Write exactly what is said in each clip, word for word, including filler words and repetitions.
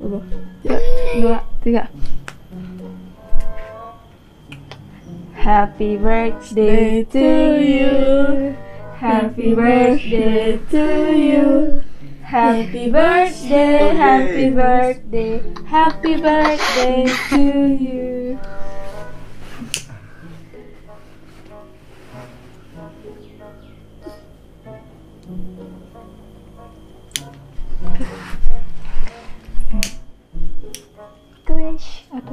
dulu. Ya, dua, tiga. Happy birthday to you. Happy birthday to you. Happy birthday, happy birthday, happy birthday to you. Wish, aduh.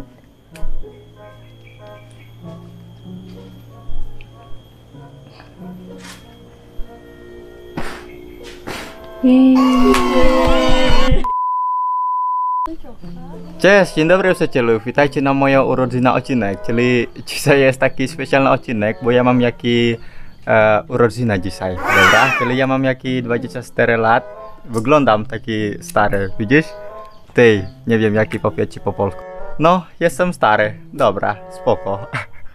Cześć, dzień dobry przyjacielu, witajcie na moją urodziny odcinek, czyli dzisiaj jest taki specjalny odcinek, bo ja mam jaki e, urodzina dzisiaj, dobra? Czyli ja mam jaki dwadzieścia cztery lat, wyglądam taki stary, widzisz? Ty, nie wiem jaki powiedz ci po polsku. No, jestem stary, dobra, spoko.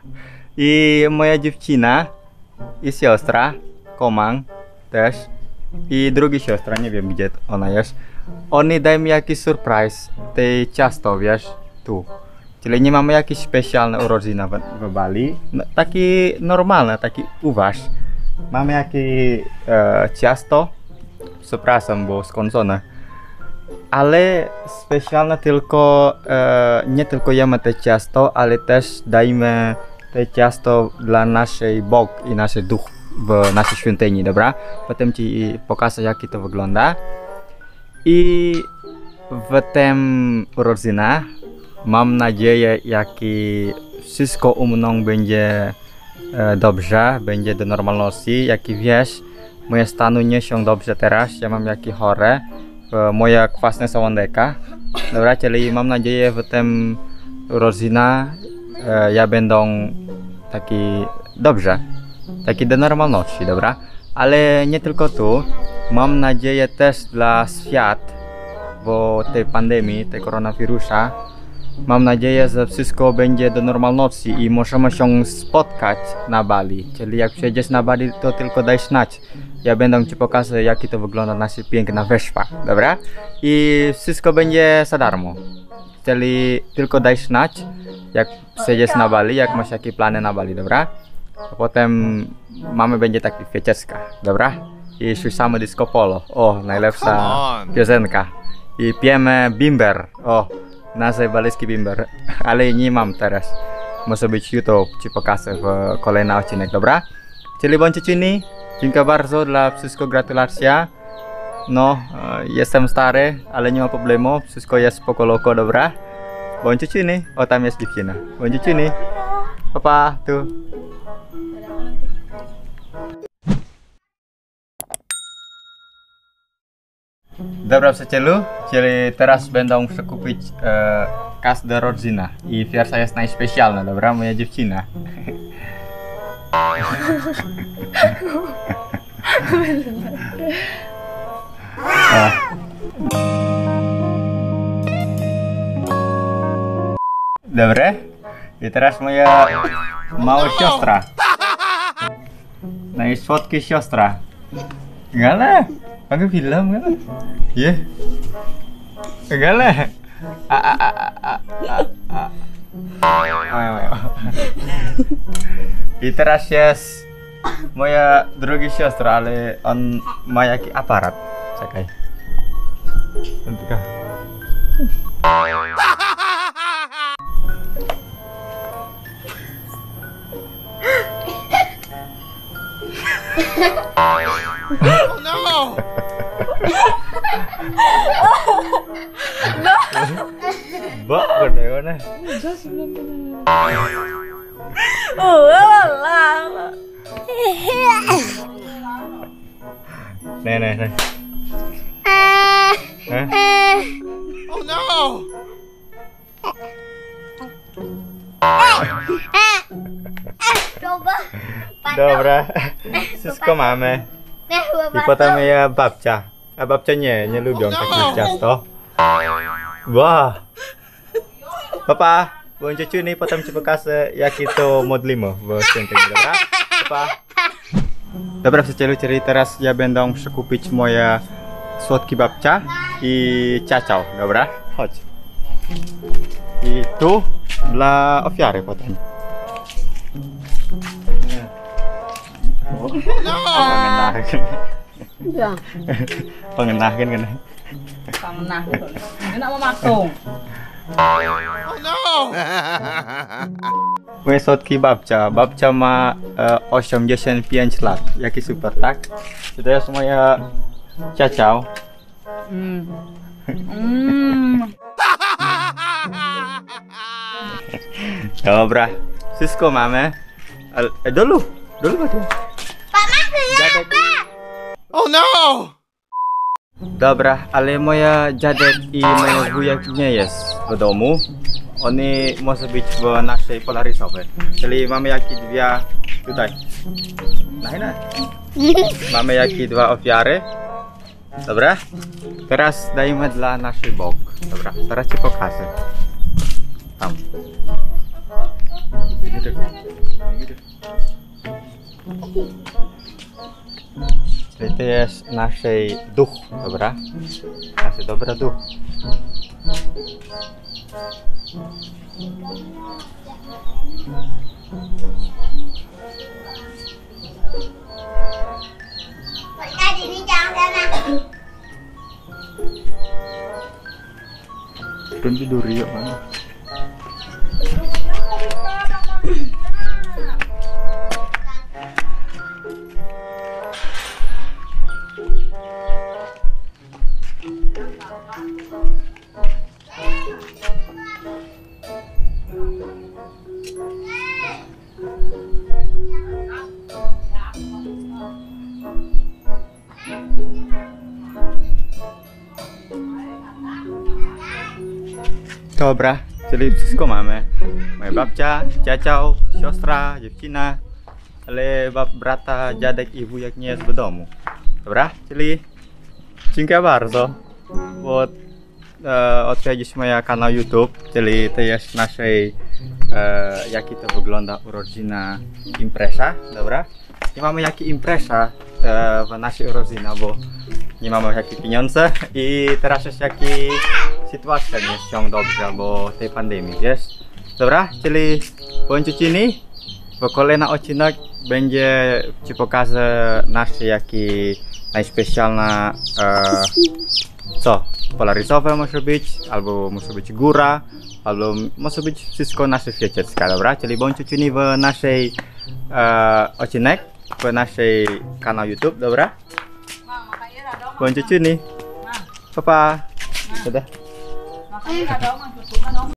I moja dziewczyna i siostra, Komang też. I drugi siostra, nie wiem gdzie ona jest. Oni dają mi jakiś surprise, te ciasto, wiesz, tu. Czyli nie mamy jakiś specjalny urodzina w, w Bali. No, taki normalny, taki uważ. Mamy jakieś e, ciasto, przepraszam, bo skończone. Ale specjalne tylko, e, nie tylko jemy te ciasto, ale też dajmy te ciasto dla naszej Bóg i naszej duch w naszej świątyni, dobra? Potem ci pokażę jak to wygląda. I w tym urodzina mam nadzieję, jak wszystko u mną będzie e, dobrze, będzie do normalności. Jak wiesz, moje stany nie są dobrze teraz, ja mam jakie chore, e, moja kwasna sołondeka. Dobra, czyli mam nadzieję w tym urodzina e, ja będę taki dobrze, taki do normalności, dobra? Ale nie tylko tu. Mam nadzieję też dla świata, bo tej pandemii, tej koronawirusa. Mam nadzieję, że wszystko będzie do normalności i możemy się spotkać na Bali. Czyli jak przyjedziesz na Bali, to tylko daj znać. Ja będę ci pokazał, jak to wygląda nasza piękna wyspa, dobra? I wszystko będzie za darmo. Czyli tylko daj znać, jak przyjedziesz na Bali, jak masz jakieś plany na Bali, dobra? A potem mamy będzie taki wieczerka, dobra? I słyszamy disco polo, o, najlepsza piosenka. I pijemy bimber, o, nasz balijski bimber, ale nie mam teraz. Może być YouTube, ci pokażę w kolejny odcinek, dobra? Czyli bądźcie czynni, dziękuję bardzo dla wszystko, gratulacje. No, jestem stary, ale nie ma problemu, wszystko jest spoko loko, dobra? Bądźcie czynni, o tam jest dziewczyna, bądźcie czynni, pa pa, tu. Dobra przyjacielu, czyli teraz będą muszę kupić e, każda rodzina i pierwsza jest najspecjalna, dobra? Moja dziewczyna. Dobre? I teraz moja mała siostra. Najsłodka siostra. Gale? Pakai film kan? Iya. Enggak A a a a a a. I teraz jest moja druga siostra, ale on ma jakiś aparat. Czekaj. Tylko. Oh no! Bak gede mana? Oh, lah. Nih nih nih. Hah? Oh no! Coba. Dobra, wszystko mamy. I potem ja babcia. A babcia nie, nie lubią takich ciasto. Wah. Papa, bądźcie czujni, potem ci pokażę jakie to modlimy w świątyni, dobra? Papa. Dobra przyjacielu, czyli teraz ja będę muszę kupić moje słodkie babcia i ciaciał, dobra? Chodź. Itu dla ofiary potem. Nie. Oh, pangenaken. Dạ. Pangenaken kan. Pangenah. Enak mau matung. Oh no! Wesotki babcia. Babcia ma e, osiemdziesiąt pięć lat. Jaki super, tak? To jest moja ciaciał. Hmm. Hmm. Dobra, wszystko mamy. Ale e, dulu, dulu Pak. Dziadek. Oh no! Dobra, ale moja dziadek i moja wujek nie jest w domu. Oni może być w naszej polaryzowej. Czyli mamy jakie dwie tutaj. Najna. Mamy jakie dwa ofiary. Dobra? Teraz dajmy dla naszej bok. Dobra, teraz ci pokażę. Tam. Czyli to jest naszej duch, dobra? Nasz dobry duch. Belum tidur ya mana? Dobra, czyli wszystko mamy. Moja babcia, ciaciał, siostra, dziewczyna, ale bab, brata, dziadek i wujek nie jest w domu. Dobra, czyli dziękuję bardzo, bo e, odwiedzić moja kanał YouTube, czyli to jest naszej, e, jaki to wygląda urodzina impreza, dobra? Nie mamy jakie impreza e, w naszej urodzina, bo nie mamy jakie pieniądze i teraz jest jaki sytuacja nie jest ciągle dobrze, bo tej pandemii, wiesz? Dobra, czyli kończyć ini, w kolejny odcinek będzie ci pokażę nasze jaki najspecjalna e, co? Polaryzowe może być, albo może być góra, albo może być wszystko nasze świecieckie, dobra? Czyli bądźcie czujni w naszej e, odcinek, w naszej kanał YouTube, dobra? Bądźcie czujni. Pa pa. Sudah. Makanya ada orang